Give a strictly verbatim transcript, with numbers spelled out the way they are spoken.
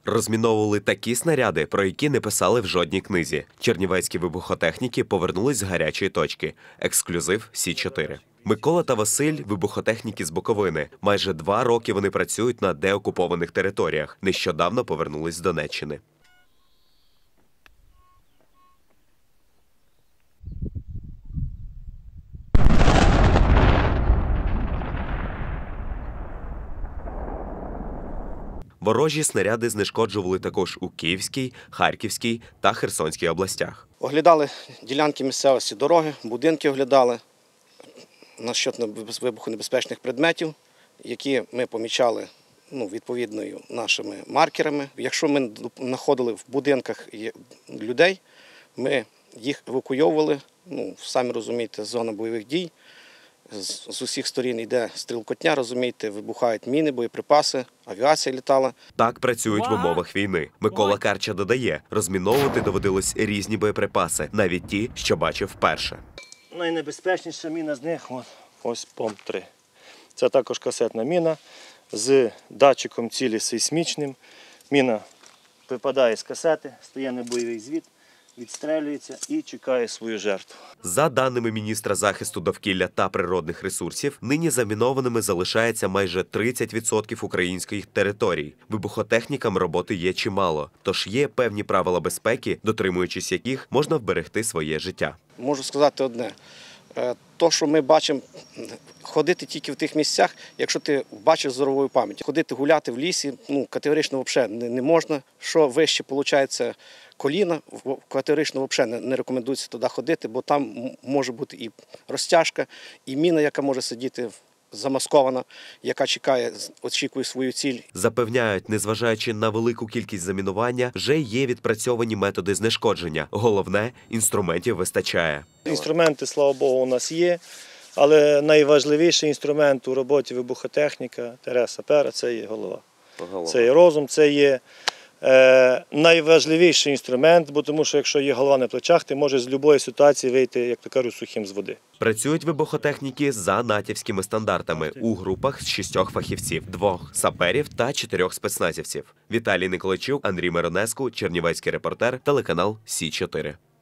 Розміновували такі снаряди, про які не писали в жодній книзі. Чернівецькі вибухотехніки повернулись з гарячої точки. Ексклюзив Сі чотири. Микола та Василь – вибухотехніки з Буковини. Майже два роки вони працюють на деокупованих територіях. Нещодавно повернулись з Донеччини. Ворожі снаряди знешкоджували також у Київській, Харківській та Херсонській областях. Оглядали ділянки місцевості, дороги, будинки оглядали насчет вибухонебезпечних предметів, які ми помічали ну, відповідною нашими маркерами. Якщо ми знаходили в будинках людей, ми їх евакуйовували, ну, самі розумієте, зона бойових дій. З усіх сторін йде стрілкотня, розумієте, вибухають міни, боєприпаси, авіація літала. Так працюють в умовах війни. Микола Карча додає, розміновувати доводилось різні боєприпаси, навіть ті, що бачив вперше. Найнебезпечніша міна з них ось, ось пом три. Це також касетна міна з датчиком цілі сейсмічним. Міна випадає з касети, стає на бойовий звід, відстрелюється і чекає свою жертву. За даними міністра захисту довкілля та природних ресурсів, нині замінованими залишається майже тридцять відсотків українських територій. Вибухотехнікам роботи є чимало, тож є певні правила безпеки, дотримуючись яких можна вберегти своє життя. Можу сказати одне. То, що ми бачимо, ходити тільки в тих місцях, якщо ти бачиш зоровою пам'ять. Ходити гуляти в лісі ну, категорично взагалі не можна. Що вище, виходить, коліна, категорично взагалі не рекомендується туди ходити, бо там може бути і розтяжка, і міна, яка може сидіти замаскована, яка чекає, очікує свою ціль. Запевняють, незважаючи на велику кількість замінування, вже є відпрацьовані методи знешкодження. Головне, інструментів вистачає. Інструменти, слава Богу, у нас є, але найважливіший інструмент у роботі вибухотехніка, сапера – це є голова. голова. Це є розум, це є е, найважливіший інструмент, бо тому що якщо є голова на плечах, ти можеш з будь-якої ситуації вийти, як то кажуть, сухим з води. Працюють вибухотехніки за натівськими стандартами у групах з шістьох фахівців, двох саперів та чотирьох спецназівців. Віталій Николайчук, Андрій Миронеску, Чернівецький репортер, телеканал Сі чотири.